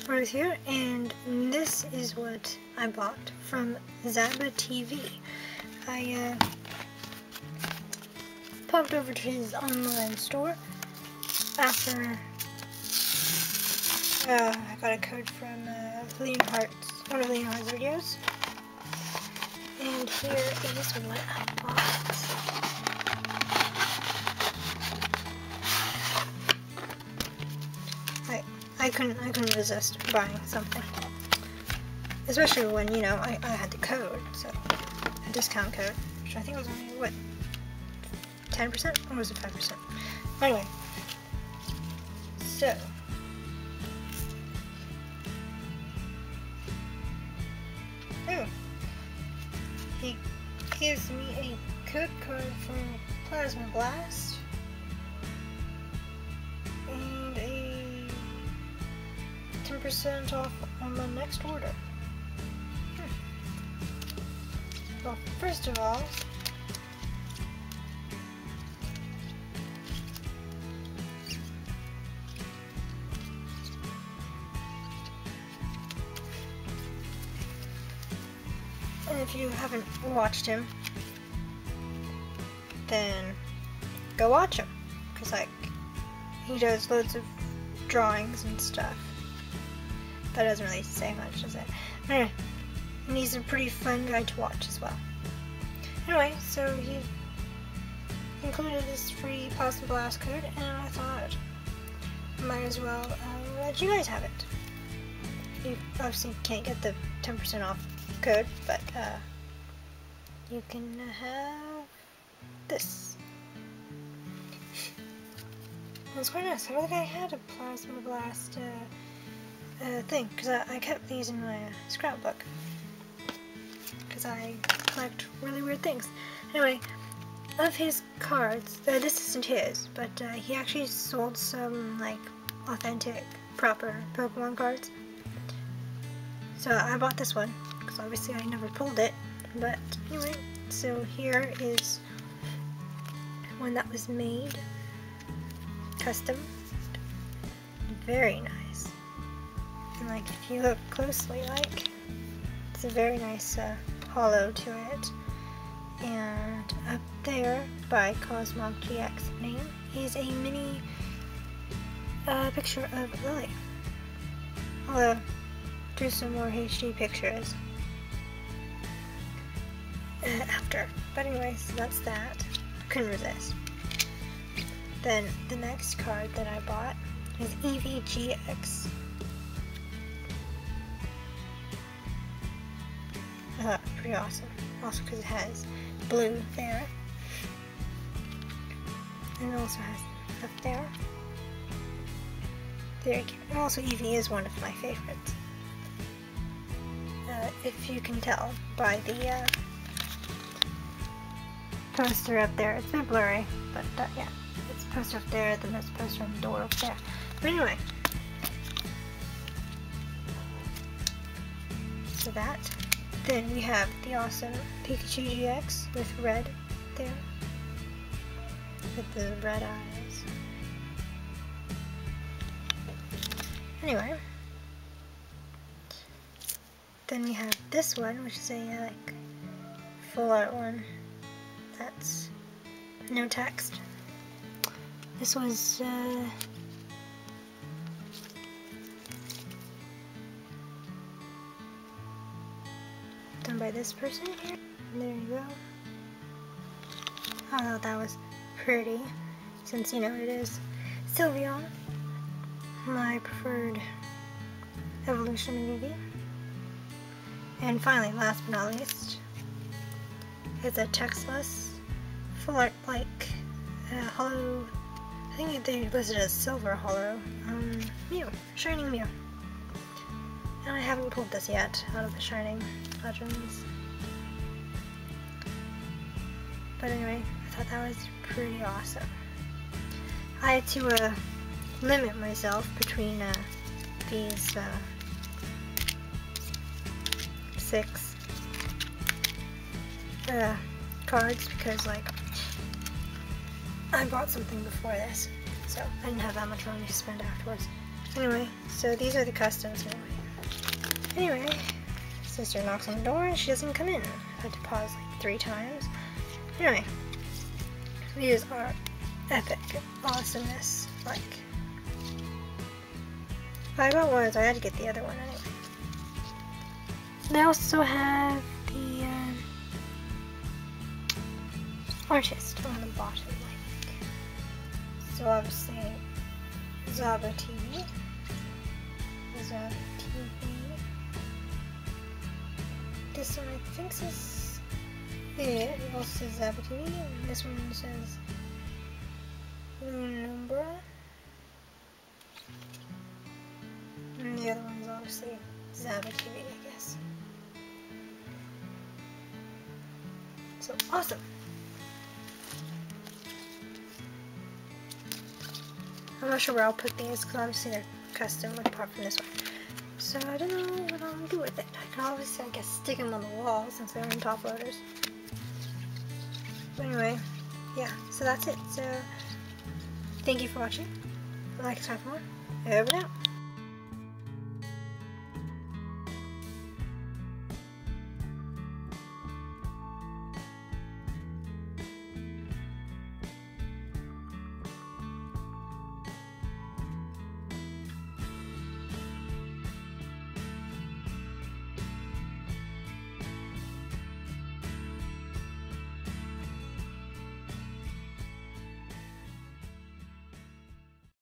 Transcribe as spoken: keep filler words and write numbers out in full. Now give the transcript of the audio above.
Ruth here, and this is what I bought from Zaba T V. I uh, popped over to his online store after uh, I got a code from uh, Leonhardt's, one of Leonhardt's videos. And here is what I bought. I I couldn't I couldn't resist buying something, especially when, you know, I, I had the code, so a discount code, which I think was only what, ten percent, or was it five percent? Anyway, so oh, he gives me a code card for Plasma Blast and a ten percent off on my next order. Hmm. Well, first of all, and if you haven't watched him, then go watch him, because like he does loads of drawings and stuff. That doesn't really say much, does it? Anyway, and he's a pretty fun guy to watch as well. Anyway, so he included this free Plasma Blast code, and I thought I might as well uh, let you guys have it. You obviously can't get the ten percent off code, but uh, you can have this. It's quite nice. I don't think I had a Plasma Blast uh, uh, thing, because I, I kept these in my uh, scrapbook, because I collect really weird things. Anyway, of his cards, uh, this isn't his, but uh, he actually sold some like authentic, proper Pokemon cards. So I bought this one, because obviously I never pulled it, but anyway, so here is one that was made custom. Very nice. And like, if you look closely, like, it's a very nice uh, hollow to it. And up there by Cosmog G X name is a mini uh, picture of Lily. I'll do some more H D pictures uh, after. But anyway, so that's that. Couldn't resist. Then the next card that I bought is E V G X. Uh, pretty awesome. Also because it has blue there. And it also has up there. Very cute. And also E V is one of my favorites. Uh, if you can tell by the uh, poster up there. It's a bit blurry, but uh, yeah. It's a poster up there, then there's a poster on the door up there. But anyway. So that. Then we have the awesome Pikachu G X with red there. With the red eyes. Anyway. Then we have this one, which is a uh, like full art one. That's no text. This was uh, done by this person here. There you go. I thought that was pretty, since you know it is Sylveon, my preferred evolution of Eevee. And finally, last but not least, it's a textless, full art like uh, hollow. I think they listed as silver hollow. Um, Mew, Shining Mew. And I haven't pulled this yet out of the Shining Legends. But anyway, I thought that was pretty awesome. I had to uh, limit myself between uh, these uh, six uh, cards because, like, I bought something before this, so I didn't have that much money to spend afterwards. Anyway, so these are the customs anyway. Anyway, sister knocks on the door and she doesn't come in. I had to pause like three times. Anyway, these are epic awesomeness. Like, I got one, so I had to get the other one anyway. They also have the um, artist on the bottom, like, so obviously Zaba T V, Zaba T V. This one I think says, yeah, it also says Zaba T V, and this one says Lunumbra, and the other one's obviously Zaba T V, I guess. So awesome! I'm not sure where I'll put these because obviously they're custom apart from this one. So I don't know what I'll do with it. I can obviously, I guess, stick them on the wall since they're in top loaders. But anyway, yeah, so that's it. So thank you for watching. Like, subscribe for more. Over and out.